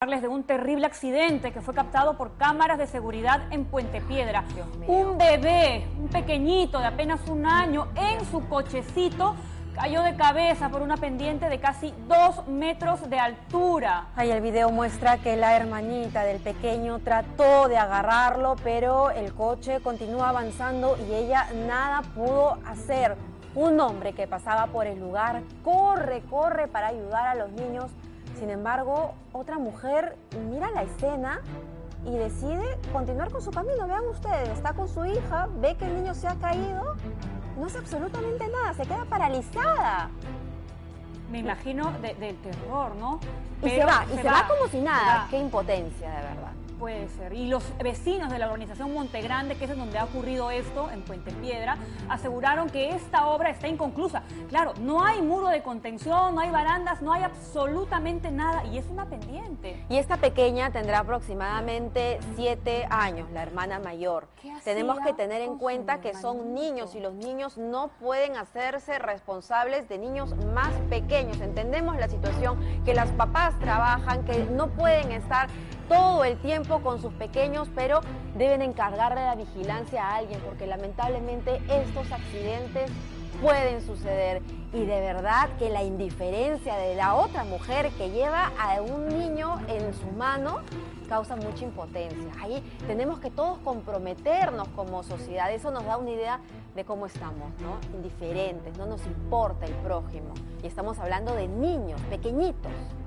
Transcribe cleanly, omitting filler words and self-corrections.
De un terrible accidente que fue captado por cámaras de seguridad en Puente Piedra. Un bebé, un pequeñito de apenas 1 año, en su cochecito, cayó de cabeza por una pendiente de casi 2 metros de altura. Ahí el video muestra que la hermanita del pequeño trató de agarrarlo, pero el coche continúa avanzando y ella nada pudo hacer. Un hombre que pasaba por el lugar corre para ayudar a los niños. Sin embargo, otra mujer mira la escena y decide continuar con su camino. Vean ustedes, está con su hija, ve que el niño se ha caído, no hace absolutamente nada, se queda paralizada. Me imagino del terror, ¿no? Y se va como si nada. Qué impotencia, de verdad. Puede ser. Y los vecinos de la urbanización Montegrande, que es en donde ha ocurrido esto, en Puente Piedra, aseguraron que esta obra está inconclusa. Claro, no hay muro de contención, no hay barandas, no hay absolutamente nada y es una pendiente. Y esta pequeña tendrá aproximadamente 7 años, la hermana mayor. Tenemos que tener en cuenta que son niños y los niños no pueden hacerse responsables de niños más pequeños. Entendemos la situación, que las papás trabajan, que no pueden estar todo el tiempo con sus pequeños, pero deben encargarle la vigilancia a alguien, porque lamentablemente estos accidentes pueden suceder. Y de verdad que la indiferencia de la otra mujer que lleva a un niño en su mano causa mucha impotencia. Ahí tenemos que todos comprometernos como sociedad. Eso nos da una idea de cómo estamos, ¿no? Indiferentes, no nos importa el prójimo. Y estamos hablando de niños pequeñitos.